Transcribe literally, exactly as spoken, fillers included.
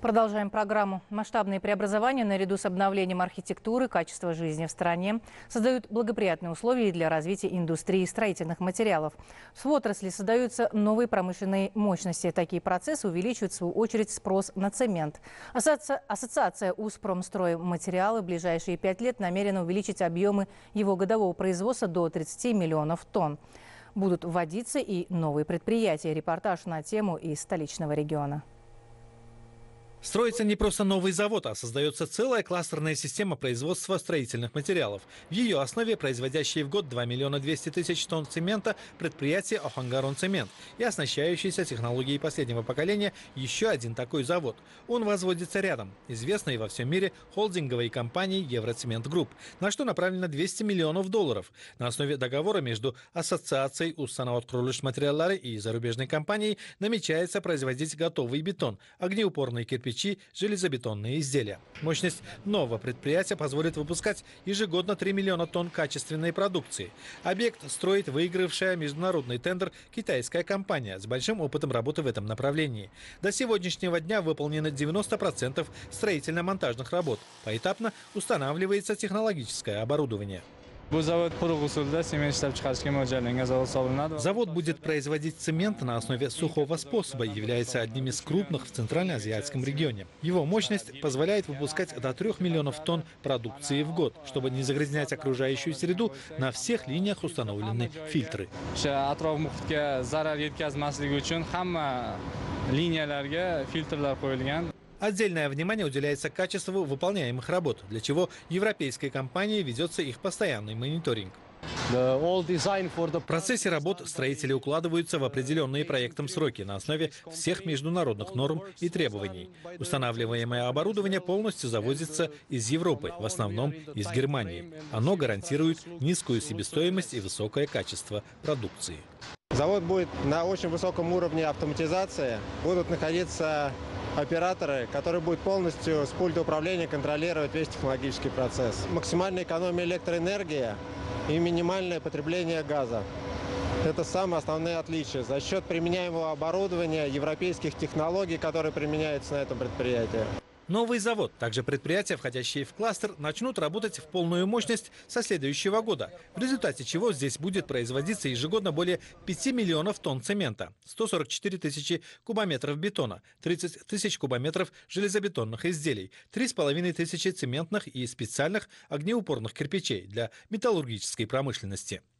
Продолжаем программу. Масштабные преобразования наряду с обновлением архитектуры, качества жизни в стране создают благоприятные условия для развития индустрии строительных материалов. В отрасли создаются новые промышленные мощности. Такие процессы увеличивают, в свою очередь, спрос на цемент. Ассоциация, ассоциация «Узпромстройматериалы» в ближайшие пять лет намерена увеличить объемы его годового производства до тридцати миллионов тонн. Будут вводиться и новые предприятия. Репортаж на тему из столичного региона. Строится не просто новый завод, а создается целая кластерная система производства строительных материалов. В ее основе производящие в год два миллиона двести тысяч тонн цемента предприятие «Охангарон-Цемент» и оснащающийся технологией последнего поколения еще один такой завод. Он возводится рядом, известной во всем мире холдинговой компанией «Евроцемент Групп», на что направлено двести миллионов долларов. На основе договора между Ассоциацией «Узсанаат-Курулыш-Материаллары» и зарубежной компанией намечается производить готовый бетон, огнеупорный кирпич, железобетонные изделия. Мощность нового предприятия позволит выпускать ежегодно три миллиона тонн качественной продукции. Объект строит выигравшая международный тендер китайская компания с большим опытом работы в этом направлении. До сегодняшнего дня выполнено девяносто процентов строительно-монтажных работ. Поэтапно устанавливается технологическое оборудование. Завод будет производить цемент на основе сухого способа и является одним из крупных в Центральноазиатском регионе. Его мощность позволяет выпускать до трех миллионов тонн продукции в год. Чтобы не загрязнять окружающую среду, на всех линиях установлены фильтры. Отдельное внимание уделяется качеству выполняемых работ, для чего европейской компанией ведется их постоянный мониторинг. В процессе работ строители укладываются в определенные проектом сроки на основе всех международных норм и требований. Устанавливаемое оборудование полностью завозится из Европы, в основном из Германии. Оно гарантирует низкую себестоимость и высокое качество продукции. Завод будет на очень высоком уровне автоматизации. Будут находиться операторы, которые будут полностью с пульта управления контролировать весь технологический процесс. Максимальная экономия электроэнергии и минимальное потребление газа. Это самые основные отличия. За счет применяемого оборудования, европейских технологий, которые применяются на этом предприятии. Новый завод, также предприятия, входящие в кластер, начнут работать в полную мощность со следующего года, в результате чего здесь будет производиться ежегодно более пяти миллионов тонн цемента, сто сорок четыре тысячи кубометров бетона, тридцать тысяч кубометров железобетонных изделий, три с половиной тысячи цементных и специальных огнеупорных кирпичей для металлургической промышленности.